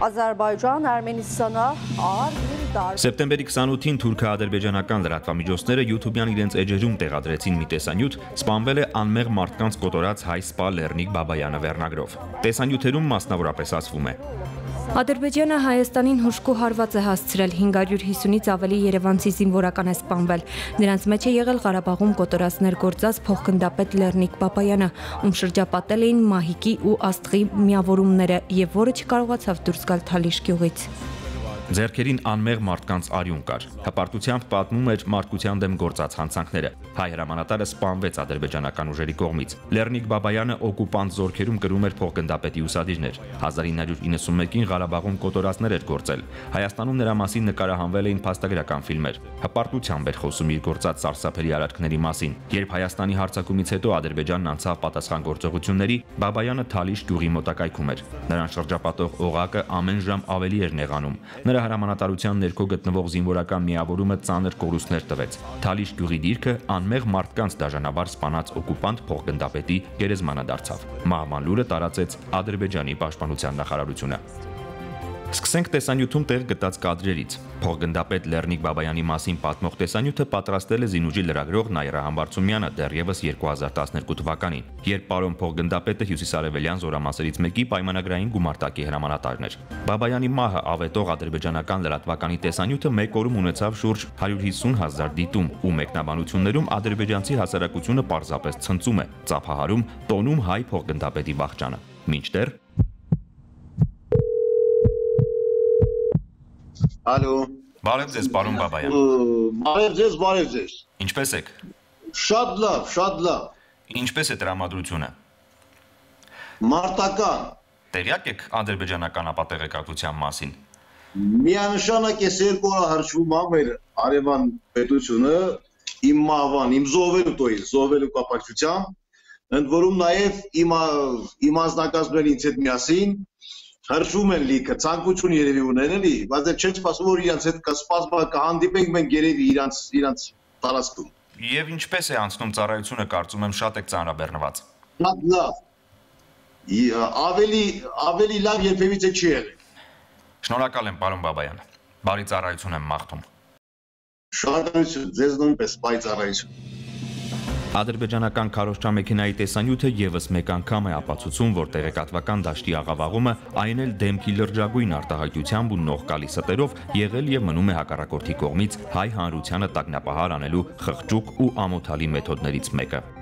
Ադրբեջան Արմենիստանա ար Սեպտեմբերի 28-ին թուրքա-ադրբեջանական լրատվամիջոցները YouTube-յան իրենց էջերում տեղադրեցին մի տեսանյութ, սպանվել է անմեղ մարդկանց կոտորած հայ սպա Լեռնիկ Բաբայանը վերնագրով։ Տեսանյութերում մասնավորապես ասվում է. Ադրբեջանը Հայաստանին հուժկու հարված է հասցրել, 550-ից ավելի երևանցի զինվորական է սպանվել։ Նրանց մեջ է եղել Ղարաբաղում կոտորած ներգործած փոխգնդապետ Լեռնիկ Բաբայանը, ում շրջապատել էին Մահիկի ու Աստղի միավորումները եւ որը չկարողացավ դուրս գալ Թալիշ գյուղից։ Ձեռքերին անմեղ մարդկանց արյուն կար։ Հպարտությամբ պատմում էր մարդկության դեմ գործած հանցանքները։ Հայ հրամանատարը սպանվեց ադրբեջանական ուժերի կողմից։ Լեռնիկ Բաբայանը օկուպանտ զորքերում կրում էր փոխգնդապետի ուսադիրներ։ 1991-ին Ղարաբաղում կոտորածներ էր գործել։ Հայաստանում նրա մասին նկարահանվել էին փաստագրական ֆիլմեր։ Հպարտությամբ էր խոսում իր գործած սարսափելի արարքների մասին։ Երբ Հայաստանի հարձակումից հետո Ադրբեջանն անցավ պատասխան գործողությունների, Բաբայանը Թալիշ գյուղի մոտակայքում էր։ Նրան շրջապատող օղակը ամեն ժամ ավելի էր նեղանում։ Նրա հրամանատարության ներքո գտնվող զինվորական միավորումը ծանր կորուստներ տվեց։ Թալիշ գյուղի դիրքը անմեղ մարդկանց դաժանաբար սպանած օկուպանտ փոխգնդապետի գերեզմանը դարձավ։ Մահվան լուրը տարածեց Ադրբեջանի պաշտպանության նախարարությունը։ Սկսենք տեսանյութում տեղ գտած կադրերից։ Փոխգնդապետ Լեռնիկ Բաբայանի մասին պատմող տեսանյութը պատրաստել է զինուժի լրագրող Նայրա Համբարձումյանը դեռևս 2012 թվականին, երբ պարոն փոխգնդապետը հյուսիսարևելյան զորամասերից մեկի պայմանագրային գումարտակի հրամանատարն էր։ Բաբայանի մահը ավետող ադրբեջանական լրատվականի տեսանյութը մեկ օրում ունեցավ շուրջ 150,000 դիտում, ու մեկնաբանություններում ադրբեջանցի հասարակությունը պարզապես ցնծում է, ծափահարում, տոնում հայ փոխգնդապետի վախճանը։ Մինչդեռ Ալո։ Բարև ձեզ, պարոն Բաբայան։ Բարև ձեզ։ Ինչպե՞ս եք։ Շատ լավ։ Ինչպե՞ս է տրամադրությունը։ Մարտական։ Տեղյակ եք ադրբեջանական ապատեղեկատվության մասին։ Միանշանակ է երկու օր հրճվում ա մեր արևան պետությունը իմ մահվան, իմ զոհվելու կապակցությամբ, ընդ որում նաև իմ անձնակազմերին ինձ հետ միասին հրճվում են լիքը, ցանկություն երևի ունեն էլի, բայց չեն սպասում որ իրանց հետ կհանդիպենք մենք երևի իրանց տարածքում։ Եվ ինչպես է անցնում ծառայությունը, կարծում եմ շատ եք ծանրաբեռնված։ Շատ լավ։ Ավելի լավ երբևիցե չի եղել։ Շնորհակալ եմ, պարոն Բաբայան։ Բարի ծառայություն եմ մաղթում։ Շնորհակալություն, ձեզ նույնպես բարի ծառայություն։ Ադրբեջանական քարոզչամեքենայի տեսանյութը եւս մեկ անգամ է ապացուցում, որ տեղեկատվական դաշտի աղավաղումը այն էլ դեմքի լրջագույն արտահայտությամբ ու նող գալի ստերով եղել եւ մնում է հակառակորդի կողմից հայ հանրությանը տագնապահար անելու խղճուկ ու ամոթալի մեթոդներից մեկը։